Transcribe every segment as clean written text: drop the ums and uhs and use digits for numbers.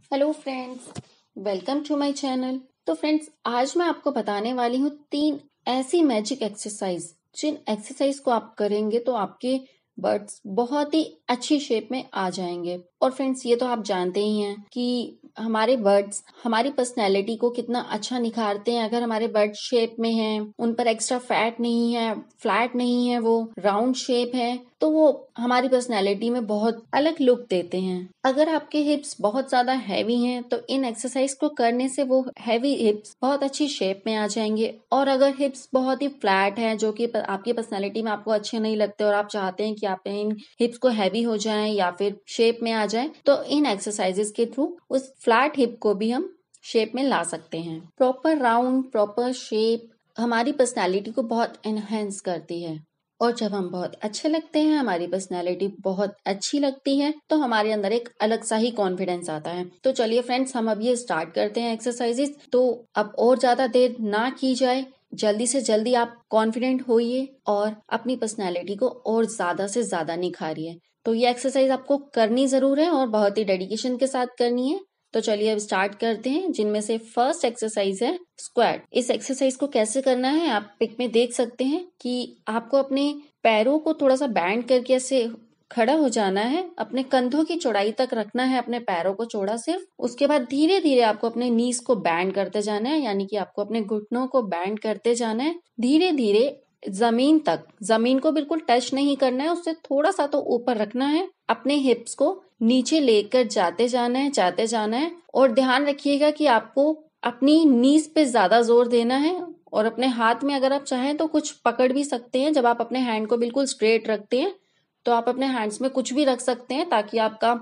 Hello friends, welcome to my channel. तो friends, आज मैं आपको बताने वाली हूँ 3 ऐसी मैजिक एक्सरसाइज जिन एक्सरसाइज को आप करेंगे तो आपके बर्ड्स बहुत ही अच्छी शेप में आ जाएंगे। और फ्रेंड्स, ये तो आप जानते ही हैं कि हमारे बर्ड्स हमारी पर्सनैलिटी को कितना अच्छा निखारते हैं। अगर हमारे बर्ड शेप में हैं, उन पर एक्स्ट्रा फैट नहीं है, फ्लैट नहीं है, वो राउंड शेप है, तो वो हमारी पर्सनैलिटी में बहुत अलग लुक देते हैं। अगर आपके हिप्स बहुत ज्यादा हैवी हैं तो इन एक्सरसाइज को करने से वो हैवी हिप्स बहुत अच्छी शेप में आ जाएंगे। और अगर हिप्स बहुत ही फ्लैट है, जो कि आपकी पर्सनैलिटी में आपको अच्छे नहीं लगते और आप चाहते हैं कि आप इन हिप्स को हैवी हो जाएं या फिर शेप में आ जाए, तो इन एक्सरसाइजेस के थ्रू उस फ्लैट हिप को भी हम शेप में ला सकते हैं। प्रॉपर राउंड, प्रॉपर शेप हमारी पर्सनैलिटी को बहुत एनहेंस करती है। और जब हम बहुत अच्छे लगते हैं, हमारी पर्सनैलिटी बहुत अच्छी लगती है, तो हमारे अंदर एक अलग सा ही कॉन्फिडेंस आता है। तो चलिए फ्रेंड्स, हम अब ये स्टार्ट करते हैं एक्सरसाइजेस। तो अब और ज्यादा देर ना की जाए, जल्दी से जल्दी आप कॉन्फिडेंट होइए और अपनी पर्सनैलिटी को और ज्यादा से ज्यादा निखारिए। तो ये एक्सरसाइज आपको करनी जरूर है और बहुत ही डेडिकेशन के साथ करनी है। तो चलिए अब स्टार्ट करते हैं, जिनमें से फर्स्ट एक्सरसाइज है स्क्वाट। इस एक्सरसाइज को कैसे करना है आप पिक में देख सकते हैं कि आपको अपने पैरों को थोड़ा सा बैंड करके ऐसे खड़ा हो जाना है, अपने कंधों की चौड़ाई तक रखना है अपने पैरों को चौड़ा सिर्फ। उसके बाद धीरे धीरे आपको अपने नीज को बैंड करते जाना है, यानी कि आपको अपने घुटनों को बैंड करते जाना है धीरे धीरे जमीन तक। जमीन को बिल्कुल टच नहीं करना है, उससे थोड़ा सा तो ऊपर रखना है। अपने हिप्स को नीचे लेकर जाते जाना है और ध्यान रखिएगा कि आपको अपनी नीज पे ज्यादा जोर देना है। और अपने हाथ में अगर आप चाहें तो कुछ पकड़ भी सकते हैं। जब आप अपने हैंड को बिल्कुल स्ट्रेट रखते हैं तो आप अपने हैंड्स में कुछ भी रख सकते हैं, ताकि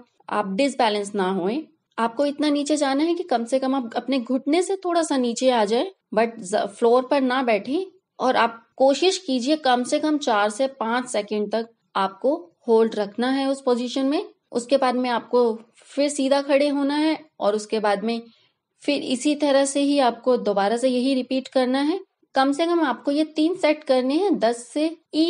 आप डिसबैलेंस ना होए। आपको इतना नीचे जाना है कि कम से कम आप अपने घुटने से थोड़ा सा नीचे आ जाए, बट फ्लोर पर ना बैठे। और आप कोशिश कीजिए कम से कम 4 से 5 सेकंड तक आपको होल्ड रखना है उस पोजीशन में। उसके बाद में आपको फिर सीधा खड़े होना है और उसके बाद में फिर इसी तरह से ही आपको दोबारा से यही रिपीट करना है। कम से कम आपको ये 3 सेट करने हैं। 10 से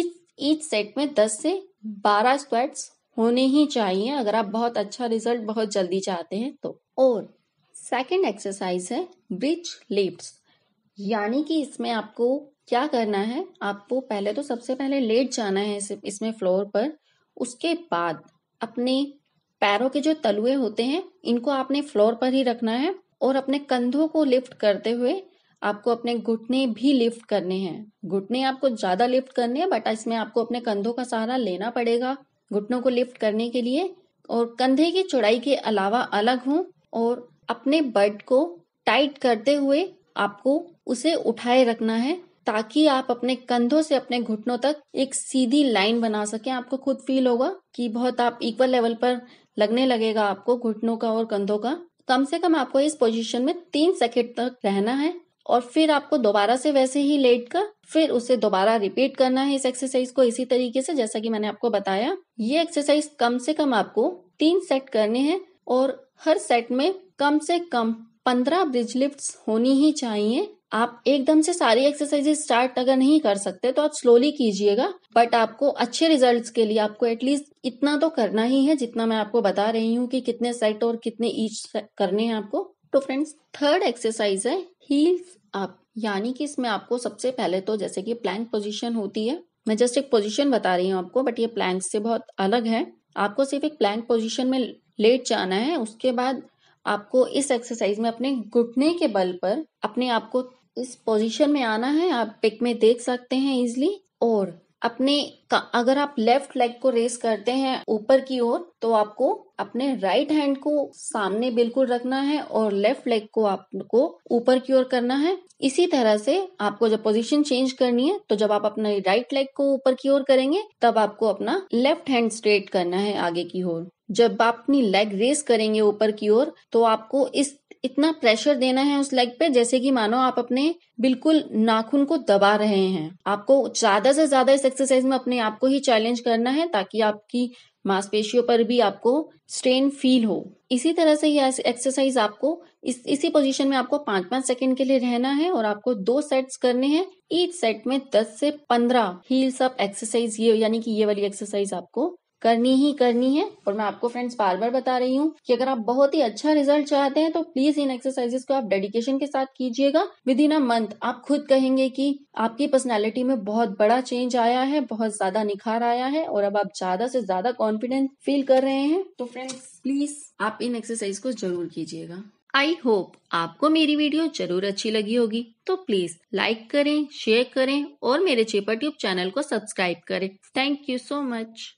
ईच सेट में 10 से 12 स्क्वाट्स होने ही चाहिए, अगर आप बहुत अच्छा रिजल्ट बहुत जल्दी चाहते हैं तो। और सेकंड एक्सरसाइज है ब्रिज लिफ्ट्स, यानी कि इसमें आपको क्या करना है, आपको पहले तो सबसे पहले लेट जाना है इसमें फ्लोर पर। उसके बाद अपने पैरों के जो तलुए होते हैं इनको आपने फ्लोर पर ही रखना है और अपने कंधों को लिफ्ट करते हुए आपको अपने घुटने भी लिफ्ट करने हैं। घुटने आपको ज्यादा लिफ्ट करने हैं, बट इसमें आपको अपने कंधों का सहारा लेना पड़ेगा घुटनों को लिफ्ट करने के लिए। और कंधे की चौड़ाई के अलावा अलग हो और अपने बड को टाइट करते हुए आपको उसे उठाए रखना है, ताकि आप अपने कंधों से अपने घुटनों तक एक सीधी लाइन बना सकें। आपको खुद फील होगा कि बहुत आप इक्वल लेवल पर लगने लगेगा आपको घुटनों का और कंधों का। कम से कम आपको इस पोजीशन में 3 सेकंड तक रहना है और फिर आपको दोबारा से वैसे ही लेट कर फिर उसे दोबारा रिपीट करना है इस एक्सरसाइज को इसी तरीके से जैसा कि मैंने आपको बताया। ये एक्सरसाइज कम से कम आपको 3 सेट करने हैं और हर सेट में कम से कम 15 ब्रिज लिफ्ट्स होनी ही चाहिए। आप एकदम से सारी एक्सरसाइजेस स्टार्ट अगर नहीं कर सकते तो आप स्लोली कीजिएगा, बट आपको अच्छे रिजल्ट्स के लिए आपको एटलीस्ट इतना तो करना ही है जितना मैं आपको बता रही हूँ कि कितने सेट और कितने ईच करने हैं आपको। तो फ्रेंड्स, थर्ड एक्सरसाइज है हील्स अप, यानी कि इसमें आपको सबसे पहले तो जैसे कि प्लैंक पोजीशन होती है, मैं जस्ट एक पोजीशन बता रही हूँ आपको, बट ये प्लैंक से बहुत अलग है। आपको सिर्फ एक प्लैंक पोजीशन में लेट जाना है। उसके बाद आपको इस एक्सरसाइज में अपने घुटने के बल पर अपने आप को इस पोजीशन में आना है। आप पिक में देख सकते हैं इजिली। और अगर आप लेफ्ट लेग को रेस करते हैं ऊपर की ओर, तो आपको अपने राइट हैंड को सामने बिल्कुल रखना है और लेफ्ट लेग को आपको ऊपर की ओर करना है। इसी तरह से आपको जब पोजीशन चेंज करनी है, तो जब आप अपने राइट लेग को ऊपर की ओर करेंगे तब आपको अपना लेफ्ट हैंड स्ट्रेट करना है आगे की ओर। जब आप अपनी लेग रेस करेंगे ऊपर की ओर, तो आपको इतना प्रेशर देना है उस लेग पे जैसे कि मानो आप अपने बिल्कुल नाखून को दबा रहे हैं। आपको ज्यादा से ज्यादा इस एक्सरसाइज में अपने आप को ही चैलेंज करना है, ताकि आपकी मांसपेशियों पर भी आपको स्ट्रेन फील हो। इसी तरह से ये एक्सरसाइज आपको इसी पोजीशन में आपको 5-5 सेकंड के लिए रहना है और आपको 2 सेट्स करने हैं। ईच सेट में 10 से 15 हील्स अप एक्सरसाइज, ये यानी कि ये वाली एक्सरसाइज आपको करनी ही करनी है। और मैं आपको फ्रेंड्स बार बार बता रही हूँ कि अगर आप बहुत ही अच्छा रिजल्ट चाहते हैं तो प्लीज इन एक्सरसाइजेस को आप डेडिकेशन के साथ कीजिएगा। विद इन अ मंथ आप खुद कहेंगे कि आपकी पर्सनैलिटी में बहुत बड़ा चेंज आया है, बहुत ज्यादा निखार आया है और अब आप ज्यादा से ज्यादा कॉन्फिडेंट फील कर रहे हैं। तो फ्रेंड्स प्लीज आप इन एक्सरसाइज को जरूर कीजिएगा। आई होप आपको मेरी वीडियो जरूर अच्छी लगी होगी, तो प्लीज लाइक करें, शेयर करें और मेरे चेपर ट्यूब चैनल को सब्सक्राइब करें। Thank you so much.